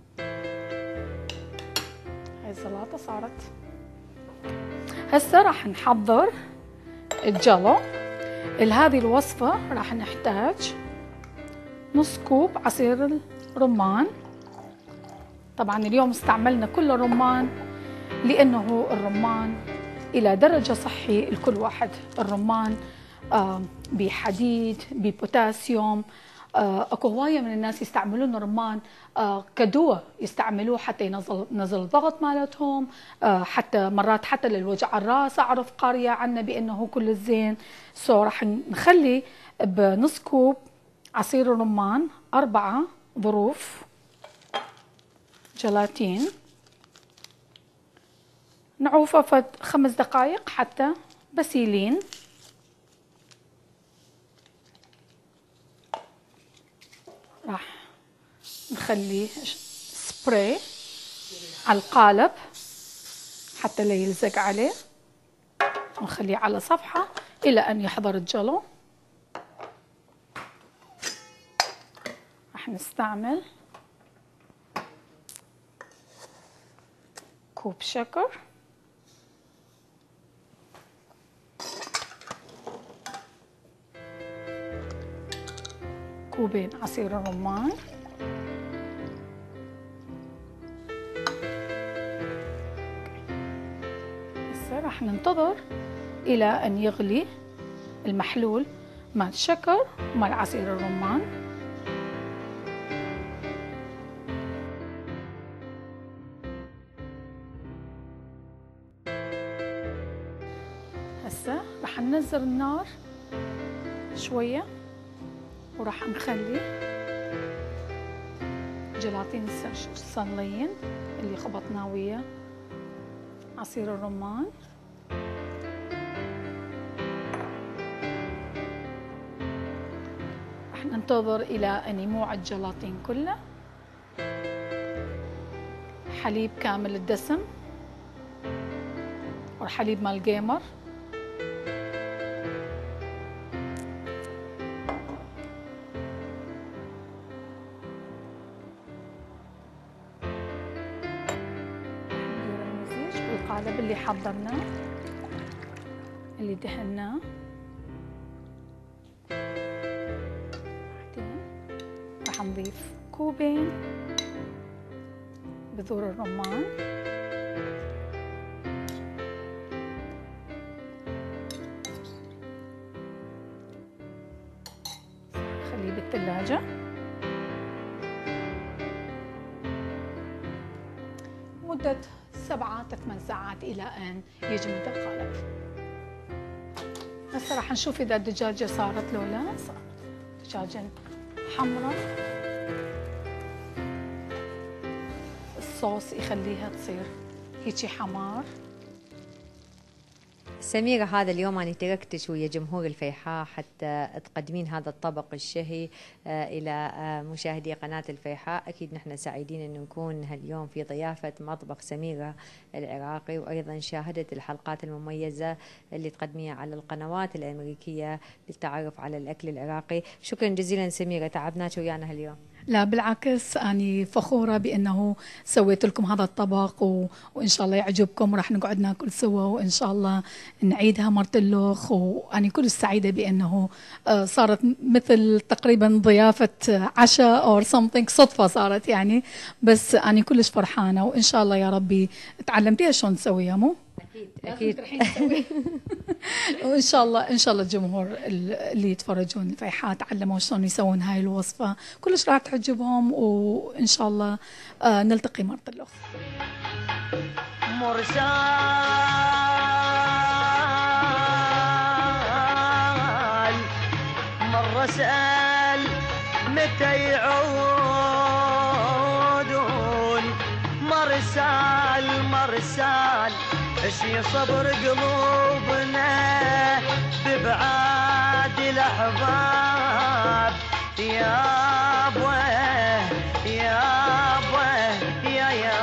هاي السلطة صارت. هسه راح نحضر الجلو. لهذه الوصفة راح نحتاج نص كوب عصير الرمان. طبعا اليوم استعملنا كل الرمان لأنه الرمان إلى درجة صحي لكل واحد. الرمان آه بحديد ببوتاسيوم. آه اكو هوايه من الناس يستعملون الرمان آه كدواء، يستعملوه حتى ينزل نزل الضغط مالتهم، آه حتى مرات حتى للوجع الراس. اعرف قاريه عنه بانه كل الزين. سو راح نخلي بنص كوب عصير الرمان أربعة ظروف جلاتين، نعوفه فد خمس دقائق حتى بس يلين. راح نخليه سبراي على القالب حتى لا يلزق عليه، ونخليه على صفحة إلى أن يحضر الجلو. راح نستعمل كوب شكر، كوبين عصير الرمان، هسه راح ننتظر إلى أن يغلي المحلول مع الشكر ومع عصير الرمان. هسه راح ننزل النار شوية، وراح نخلي جيلاتين الصلين اللي خبطناه ويا عصير الرمان. راح ننتظر إلى أن يموع الجيلاتين كله. حليب كامل الدسم والحليب مال جيمر، القالب اللي حضرناه اللي دهناه، بعدين راح نضيف كوبين بذور الرمان، خليه بالثلاجة مدة سبعة ثمان ساعات إلى أن يجمد القالب. هسه راح نشوف إذا الدجاجة صارت لو لا. دجاجة حمراء، الصوص يخليها تصير هيجي حمار. سميرة، هذا اليوم أنا تركتش ويا جمهور الفيحاء حتى تقدمين هذا الطبق الشهي إلى مشاهدي قناة الفيحاء. أكيد نحن سعيدين أن نكون هاليوم في ضيافة مطبخ سميرة العراقي، وأيضا شاهدت الحلقات المميزة اللي تقدميها على القنوات الأمريكية للتعرف على الأكل العراقي. شكرا جزيلا سميرة، تعبناك ويانا هاليوم. لا بالعكس، أنا فخورة بأنه سويت لكم هذا الطبق و... وإن شاء الله يعجبكم. راح نقعد ناكل سوا وإن شاء الله نعيدها مرة اللوخ، وأنا كل سعيدة بأنه صارت مثل تقريبا ضيافة عشاء أو something، صدفة صارت يعني، بس أنا كلش فرحانة وإن شاء الله يا ربي تعلمتيها شلون تسويها مو؟ أكيد أكيد. وإن شاء الله إن شاء الله الجمهور اللي يتفرجون الفيحاء تعلموا شلون يسوون هاي الوصفة، كلش راح تعجبهم، وإن شاء الله آه نلتقي مرة اللوخ. مرسال مرة سأل متى يعودون، مرسال مرسال ايش يصبر قلوبنا ببعاد الأحباب، يا بوه يا بوه يا يا.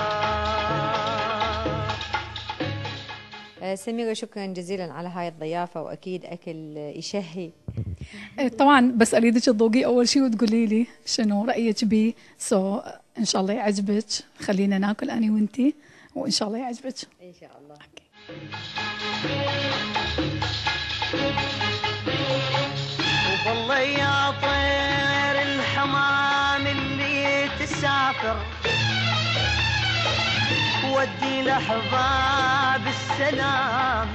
سميرة، شكرا جزيلا على هاي الضيافة، وأكيد أكل يشهي. طبعا بس أريدك تذوقي أول شيء وتقولي لي شنو رأيك بيه، سو إن شاء الله يعجبك. خلينا ناكل أنا وأنتي وإن شاء الله يعجبك إن شاء الله. أوكي. والله يا طير الحمام اللي تسافر، ودي لأحباب السلام،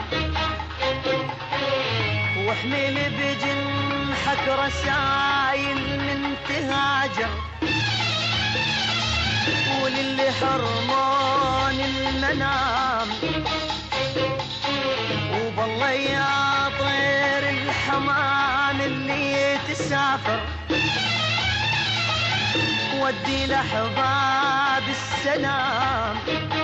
واحمل بجنحك رسايل من تهاجر، وللي حرمان المنام. وبالله يا طير الحمام اللي تسافر، ودي لأحباب السلام،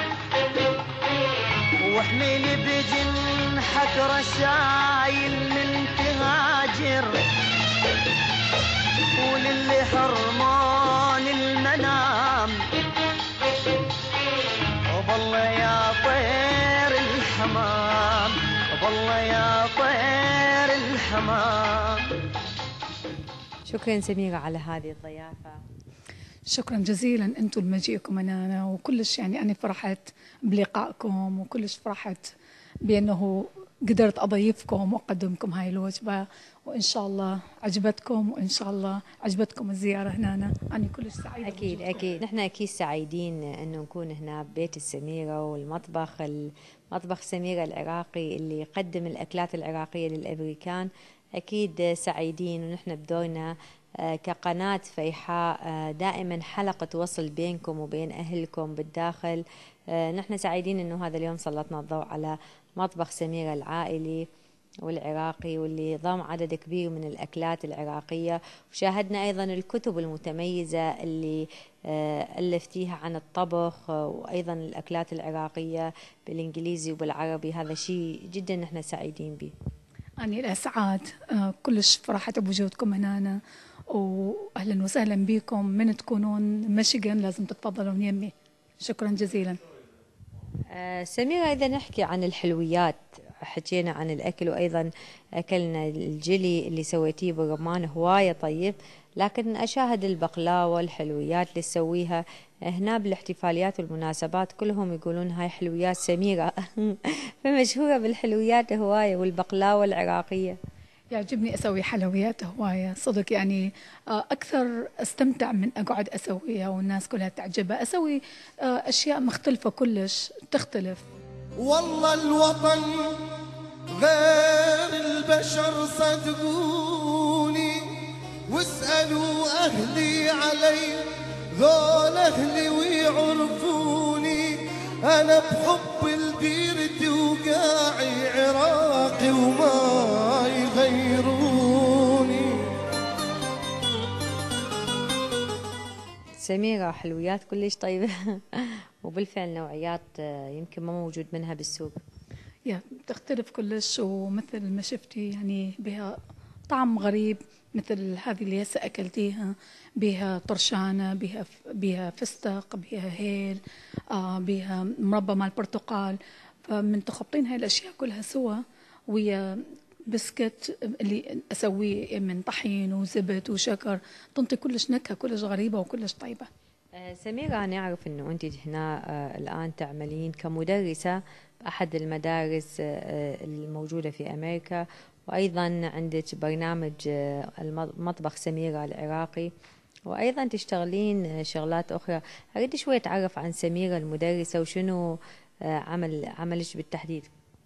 واحملي بجنحك رسايل من تهاجر، وللي حرمان المنام. بالله يا طير الحمام، بالله يا طير الحمام. شكرا سميرة على هذه الضيافة. شكرا جزيلا انتم لمجيئكم هنا، وكلش يعني انا فرحت بلقائكم، وكلش فرحت بانه قدرت اضيفكم واقدمكم هاي الوجبه، وان شاء الله عجبتكم، وان شاء الله عجبتكم الزياره هنا. انا كلش سعيده اكيد بوجودكم. اكيد نحن اكيد سعيدين انه نكون هنا ببيت السميره، والمطبخ المطبخ سميره العراقي اللي يقدم الاكلات العراقيه للامريكان. اكيد سعيدين، ونحن بدورنا كقناة فيحاء دائما حلقة وصل بينكم وبين أهلكم بالداخل. نحن سعيدين أنه هذا اليوم سلطنا الضوء على مطبخ سميرة العائلي والعراقي، واللي ضم عدد كبير من الأكلات العراقية. وشاهدنا أيضا الكتب المتميزة اللي ألفتيها عن الطبخ، وأيضا الأكلات العراقية بالإنجليزي وبالعربي. هذا شيء جدا نحن سعيدين به. أنا الأسعاد كلش فرحت بوجودكم هنا، واهلا وسهلا بكم. من تكونون ميشيغان لازم تتفضلون يمي. شكرا جزيلا. آه سميرة، إذا نحكي عن الحلويات، حكينا عن الأكل وأيضا أكلنا الجلي اللي سويتيه بالرمان هواية طيب، لكن أشاهد البقلاوة والحلويات اللي تسويها هنا بالاحتفاليات والمناسبات كلهم يقولون هاي حلويات سميرة. فمشهورة بالحلويات هواية والبقلاوة العراقية. يعجبني أسوي حلويات هواية صدق، يعني أكثر أستمتع من أقعد أسويها والناس كلها تعجبها. أسوي أشياء مختلفة كلش تختلف. والله الوطن غير البشر صدقوني، واسألوا أهلي علي ذول أهلي ويعرفوني. أنا بحب البيرة وقاعي عراقي وما يغيروني. سميرة حلويات كلش طيبة. وبالفعل نوعيات يمكن ما موجود منها بالسوق. يا تختلف كلش، ومثل ما شفتي يعني بها طعم غريب، مثل هذه اللي هسه أكلتيها بها طرشانة، بها بها فستق، بها هيل، آه بها مربى مال برتقال. فمن تخبطين هاي الأشياء كلها سوا ويا بسكت اللي أسويه من طحين وزبت وشكر، تنطي كلش نكهة كلش غريبة وكلش طيبة. سميرة، أنا أعرف أنه أنت هنا الآن تعملين كمدرسة بأحد المدارس الموجودة في أمريكا، وأيضا عندك برنامج المطبخ سميرة العراقي، وأيضا تشتغلين شغلات أخرى. أريد شوية أتعرف عن سميرة المدرسة وشنو عمل عملش بالتحديد.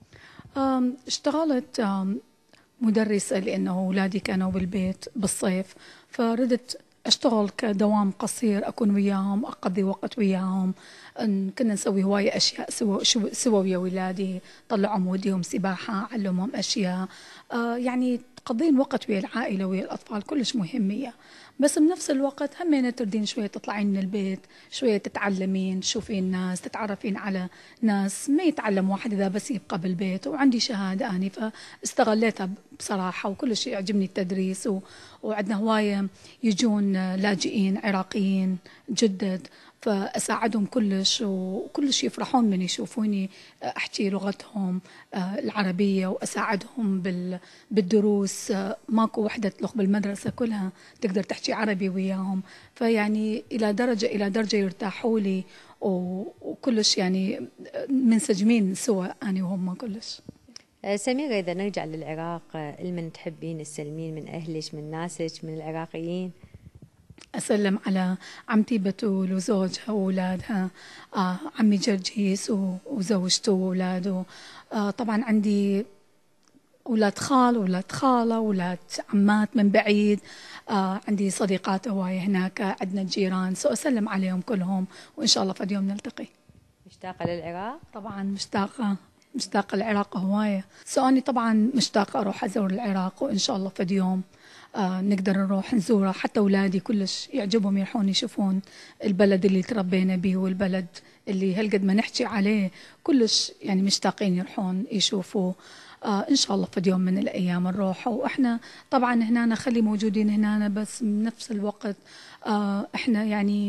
اشتغلت مدرسة لأنه أولادي كانوا بالبيت بالصيف، فردت أشتغل كدوام قصير أكون وياهم، أقضي وقت وياهم. كنا نسوي هواية أشياء سوا سوا ويا ولادي، طلعهم وديهم سباحة، علمهم أشياء، آه يعني تقضين وقت ويا العائلة ويا الأطفال كلش مهمية. بس بنفس الوقت همين تردين شوية تطلعين من البيت، شوية تتعلمين، تشوفين ناس، تتعرفين على ناس. ما يتعلم واحد إذا بس يبقى بالبيت، وعندي شهادة أني فاستغليتها بصراحة، وكل شيء يعجبني التدريس. و... وعندنا هواية يجون لاجئين عراقيين جدد، فأساعدهم كلش، وكلش يفرحون من يشوفوني أحكي لغتهم العربية، وأساعدهم بالدروس. ماكو وحدة تلخ بالمدرسة كلها تقدر تحكي عربي وياهم، فيعني إلى درجة إلى درجة يرتاحوا لي، وكلش يعني منسجمين سوا أنا وهم كلش. سميرة، إذا نرجع للعراق، المن تحبين تسلمين من أهلك، من ناسك، من العراقيين؟ أسلم على عمتي بتول وزوجها وأولادها، آه عمي جرجيس وزوجته وأولاده. آه طبعا عندي أولاد خال، أولاد خالة، أولاد عمات من بعيد. آه عندي صديقات هواية هناك، عندنا جيران، سو أسلم عليهم كلهم، وإن شاء الله فد يوم نلتقي. مشتاقة للعراق؟ طبعا مشتاقة مشتاقة العراق هواية. سو أنا طبعا مشتاقة أروح أزور العراق، وإن شاء الله فد يوم آه نقدر نروح نزوره. حتى أولادي كلش يعجبهم يروحون يشوفون البلد اللي تربينا به، والبلد اللي هالقد ما نحكي عليه كلش يعني مشتاقين يروحون يشوفوه. آه إن شاء الله في يوم من الأيام نروح. وإحنا طبعا هنا نخلي موجودين هنا، بس بنفس الوقت آه إحنا يعني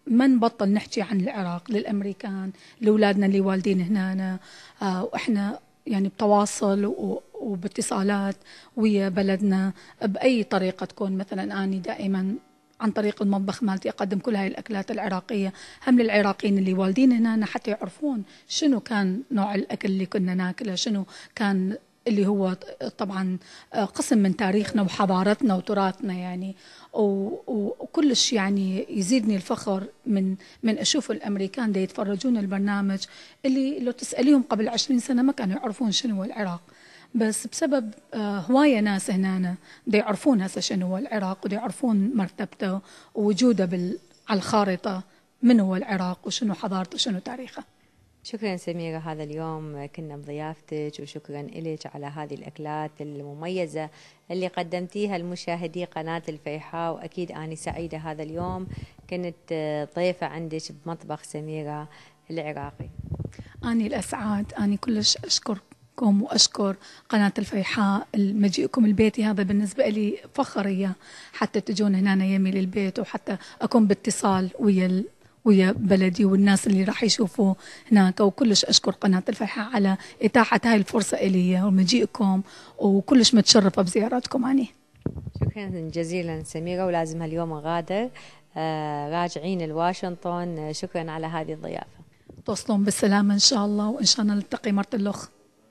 ما نبطل نحكي عن العراق للأمريكان، لأولادنا اللي والدين هنا، آه وإحنا يعني بتواصل وباتصالات ويا بلدنا بأي طريقة تكون. مثلا أنا دائما عن طريق المطبخ مالتي أقدم كل هاي الأكلات العراقية هم للعراقيين اللي والدين هنا حتى يعرفون شنو كان نوع الأكل اللي كنا ناكله، شنو كان اللي هو طبعا قسم من تاريخنا وحضارتنا وتراثنا يعني. وكلش يعني يزيدني الفخر من من أشوف الأمريكان دي يتفرجون البرنامج اللي لو تسأليهم قبل عشرين سنة ما كانوا يعرفون شنو هو العراق، بس بسبب هواية ناس هنا دي يعرفون هسه شنو هو العراق ودي يعرفون مرتبته ووجوده بال على الخارطة، من هو العراق وشنو حضارته وشنو تاريخه. شكرا سميرة، هذا اليوم كنا بضيافتك، وشكرا لك على هذه الأكلات المميزة اللي قدمتيها لمشاهدي قناة الفيحاء. وأكيد أنا سعيدة هذا اليوم كنت ضيفة عندك بمطبخ سميرة العراقي. أنا الأسعد، أنا كلش أشكركم وأشكر قناة الفيحاء مجيئكم البيتي، هذا بالنسبة لي فخرية حتى تجون هنا يمي للبيت وحتى أكون باتصال ويا ويا بلدي والناس اللي راح يشوفوا هناك. وكلش أشكر قناة الفيحاء على إتاحة هاي الفرصة إلي ومجيئكم، وكلش متشرفة بزيارتكم أني. شكرا جزيلا سميرة، ولازم هاليوم غادر آه راجعين لواشنطن. شكرا على هذه الضيافة. توصلون بالسلامة إن شاء الله، وإن شاء الله نلتقي مرة الأخ.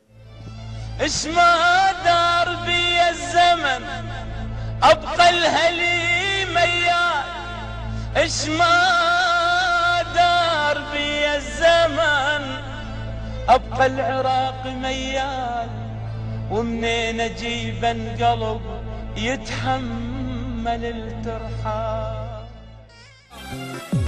اسمع دار بي الزمن أبقى الهلي ميال، اسمع دار بي الزمن أبقى العراق ميال، ومنين أجيب قلب يتحمل الترحال.